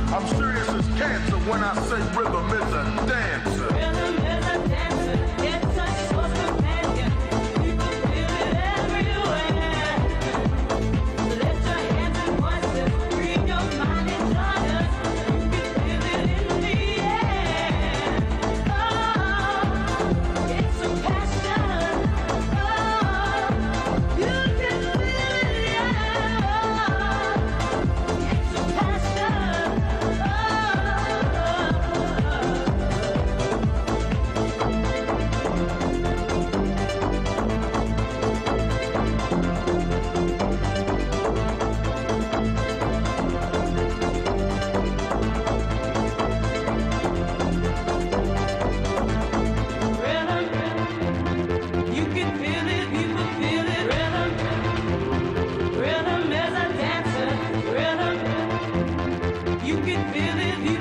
I'm serious as cancer when I say rhythm is a dancer. Rhythm is a dancer, it's a source companion. People feel it everywhere. Lift your hands and voices, free your mind and join us. You can feel it in the air. Oh, it's a passion. Oh, you can feel it, yeah. It's a passion. You can feel it, people feel it. Rhythm is a dancer. Rhythm, you can feel it.